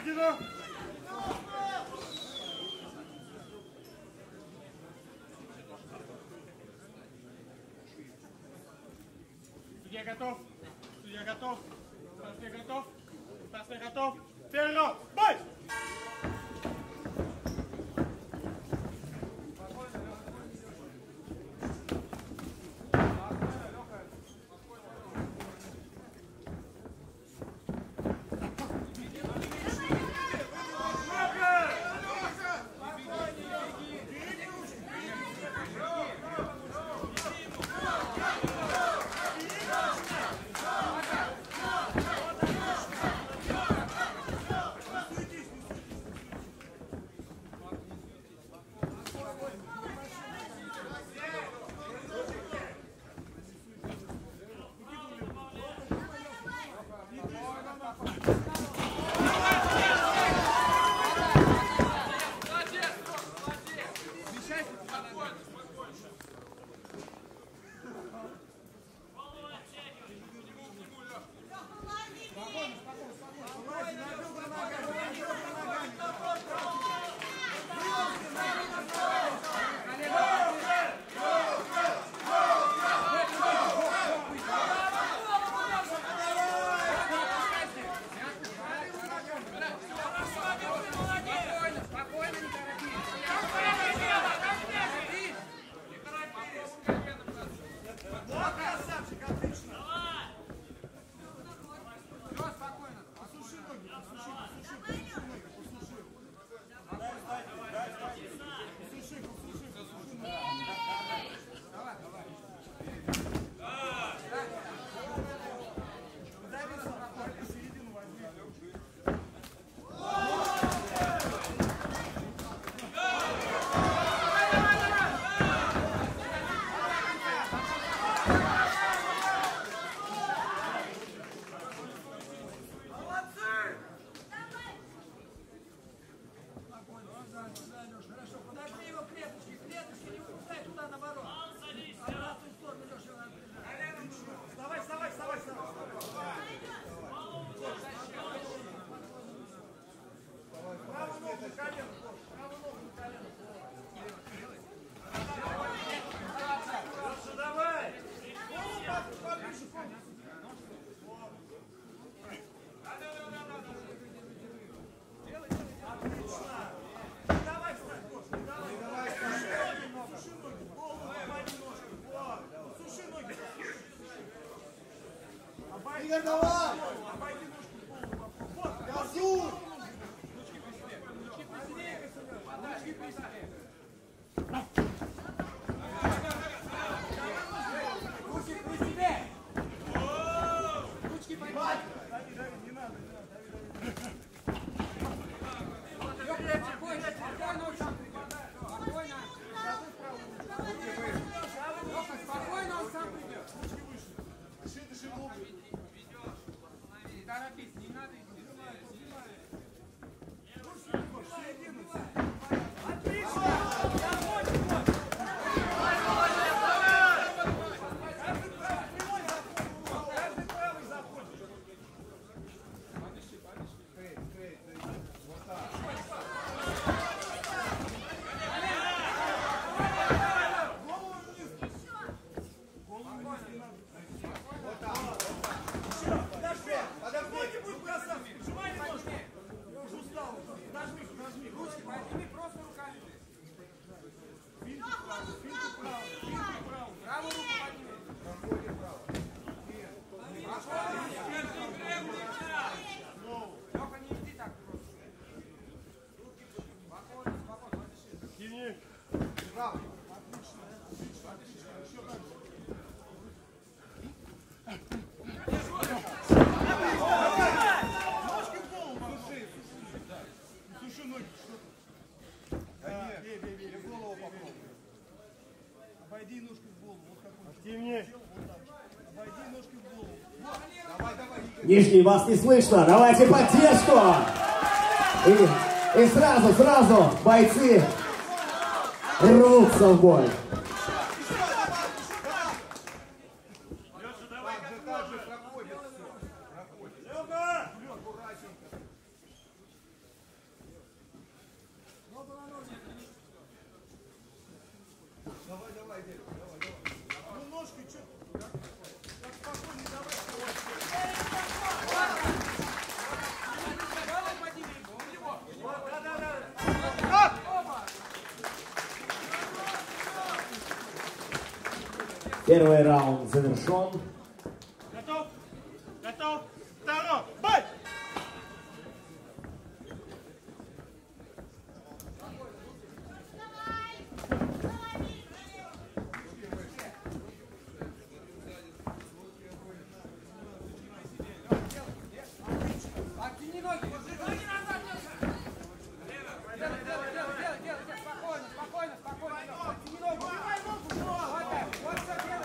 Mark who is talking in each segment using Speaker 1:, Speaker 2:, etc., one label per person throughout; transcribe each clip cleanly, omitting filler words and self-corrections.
Speaker 1: середину. Судья готов. Судья готов. Старший готов. Старший готов. Вперед! Бой!
Speaker 2: Давай! Газуй!
Speaker 3: Ручки при себе! Ручки поймать!
Speaker 2: Не надо,
Speaker 3: Спокойно, спокойно, Александр! Спокойно! Спокойно, Александр идет!
Speaker 2: ручки выше. Дыши, дыши глубже.
Speaker 3: Не торопись, не надо идти.
Speaker 2: Обойди ножки в голову. Вот какой.
Speaker 1: Активнее.
Speaker 2: Обойди ножки в голову. Давай, давай.
Speaker 4: Нижний, вас не слышно. Давайте поддержку. И сразу бойцы рвутся в бой. Первый раунд завершен.
Speaker 1: Готов? Готов? Второй! Бой!
Speaker 3: Оттяни ноги. Ноги назад, Леша. Делай. Спокойно. Оттяни ногу. Вот так. Вот что делай.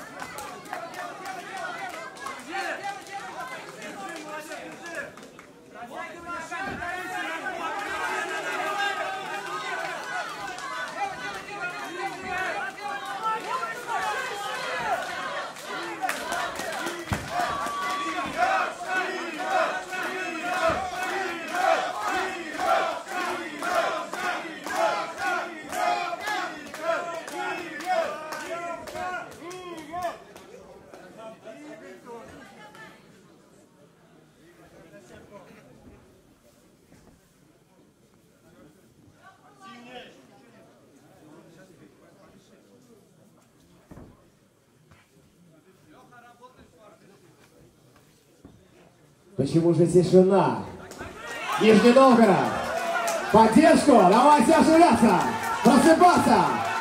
Speaker 4: Почему же тишина? Нижний Новгород! Поддержку! Давайте оживляться! Просыпаться!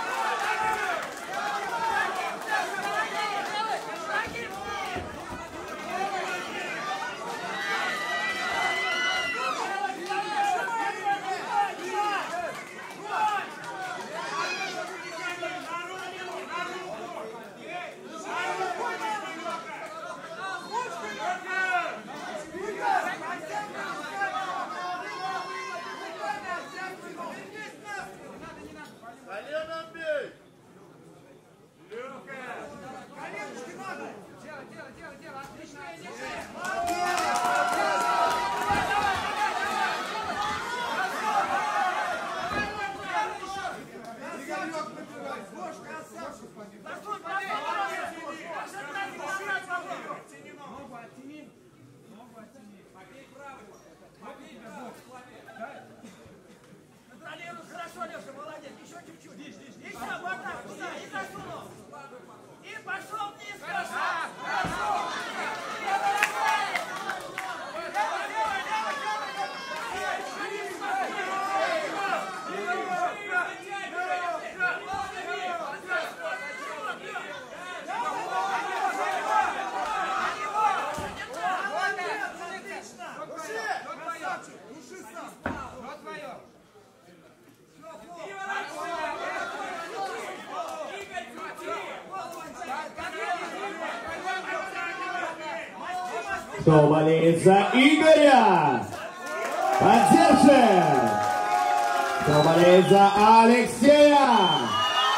Speaker 2: Хорошо, Леша, молодец. Еще чуть-чуть. Еще, вот так, туда, и засунул. И пошел вниз, Леша. Хорошо.
Speaker 4: Кто болеет за Игоря? Поддержим! Кто болеет за Алексея?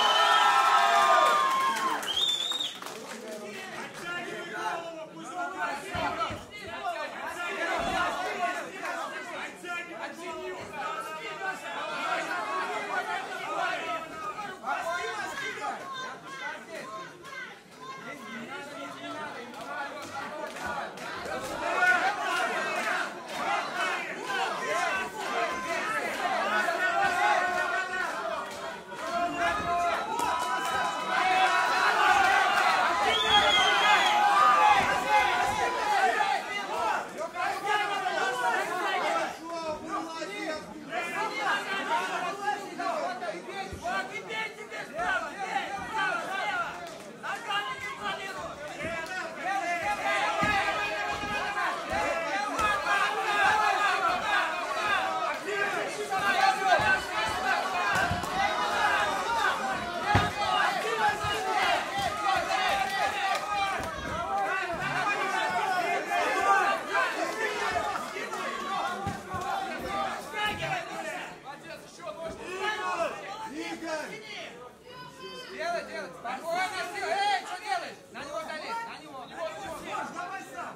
Speaker 3: Делай. Спокойно, сил. Эй, что делаешь? На него дави. На него.
Speaker 2: Давай сам.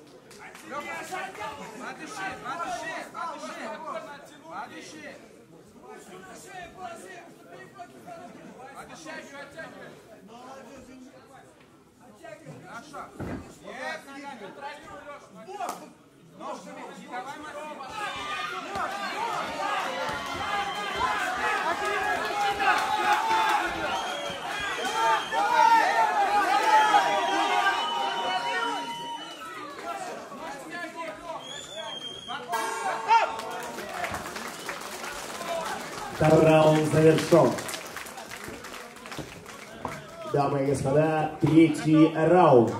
Speaker 3: Подыши. Подыши, еще оттягивай. Хорошо. Есть, ногами, контролируй, Леша. Ножками. Давай, Максим.
Speaker 4: Второй раунд завершен. Дамы и господа, третий раунд.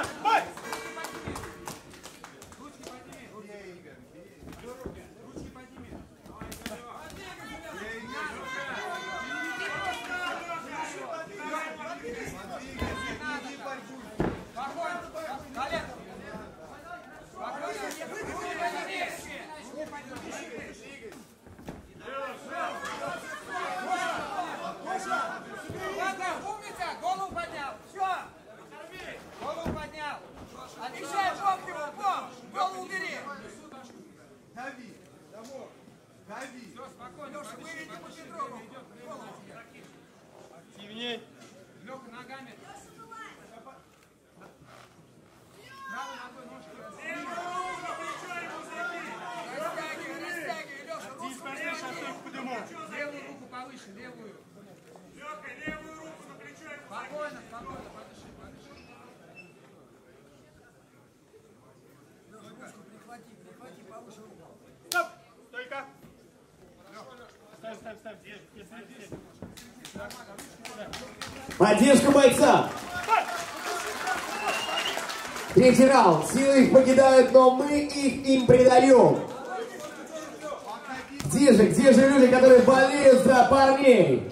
Speaker 1: Активней.
Speaker 3: Леха, ногами. Правой ногой ножки. Растягивай, Леша, руку выше. Левую руку повыше, левую.
Speaker 1: Лёха, левую руку на плечо.
Speaker 3: Спокойно, спокойно, подыши, подыши.
Speaker 2: Ручку прихвати повыше руку.
Speaker 1: Стоп! Стойка! Ставь. Здесь.
Speaker 4: Поддержка бойца. Третий раунд. Силы их покидают, но мы их им придаем. Где же люди, которые болеют за парней?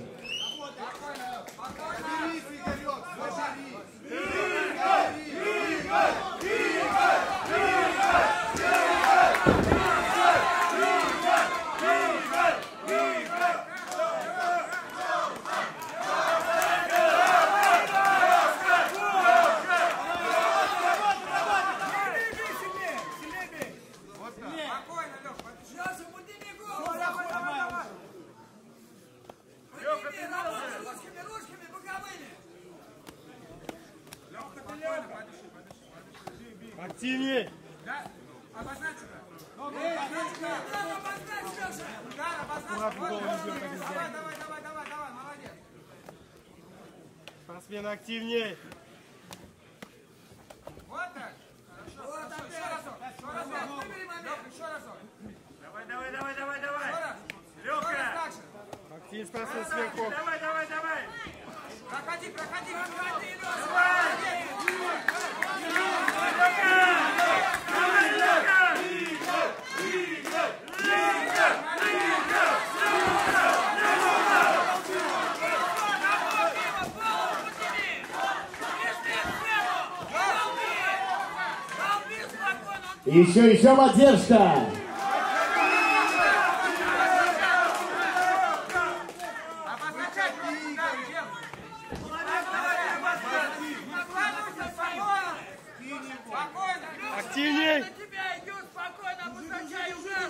Speaker 1: Активней.
Speaker 3: Да? Обозначь это. Давай, молодец.
Speaker 1: Спортсмен активней.
Speaker 3: Вот так. Хорошо. Еще разок. Выбери момент. Еще разок.
Speaker 1: Давай.
Speaker 3: Еще раз.
Speaker 1: Лёха.
Speaker 3: Еще раз так же.
Speaker 1: Активный спортсмен сверху.
Speaker 3: Давай. Проходи, Леша.
Speaker 4: Еще поддержка.
Speaker 3: Обозначать спокойно.
Speaker 1: Активней.
Speaker 2: На тебя идет спокойно, обозначай удары.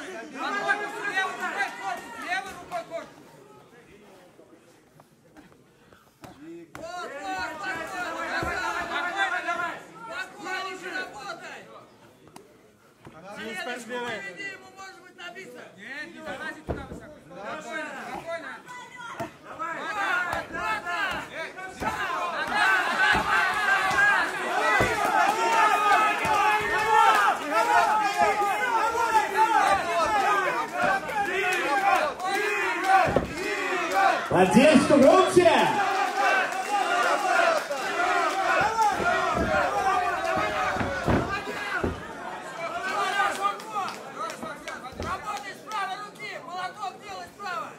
Speaker 3: Левой рукой корпус.
Speaker 2: Вот, спокойнейше работай.
Speaker 1: Спортсмены.
Speaker 2: Впереди ему может быть набито.
Speaker 3: Нет, не залазит туда высоко. Спокойно.
Speaker 4: Поддержка громче.
Speaker 2: Работай с правой руки, молоток делай справа.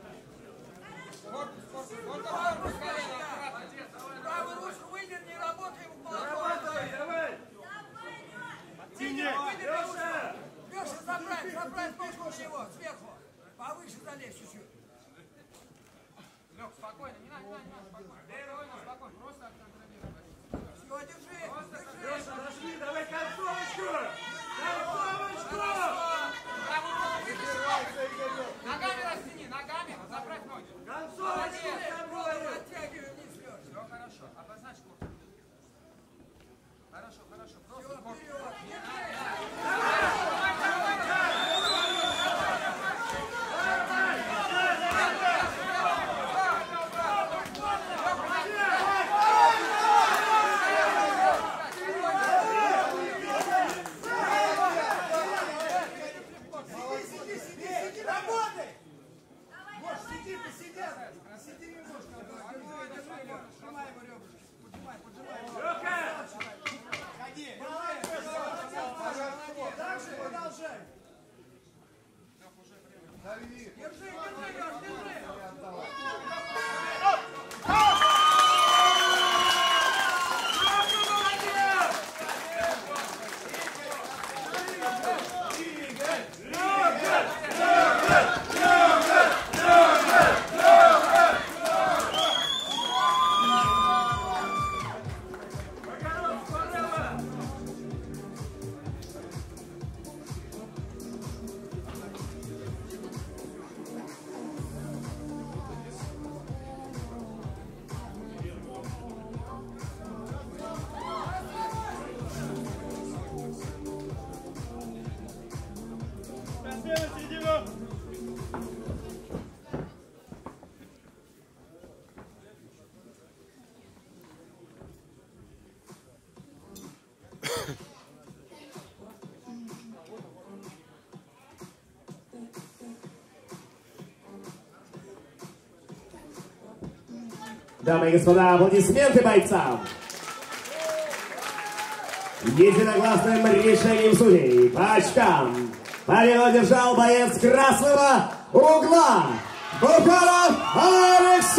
Speaker 2: Правую ручку выдерни и работай ему молотком.
Speaker 1: Активней.
Speaker 2: Леша, забрать ножку у него сверху. Повыше залезь чуть-чуть.
Speaker 3: Лёх, спокойно, не надо, спокойно, просто отконтролировать.
Speaker 2: Все, держи.
Speaker 1: Леша, нашли, давай концовочку.
Speaker 3: Ногами растяни, ногами, заправь ноги.
Speaker 1: Концовочку.
Speaker 2: Оттягивай вниз, Леша.
Speaker 3: Все хорошо, обозначь корпус.
Speaker 4: Дамы и господа, аплодисменты бойцам! Единогласным решением судей по очкам победу одержал боец красного угла Бухаров Алексей!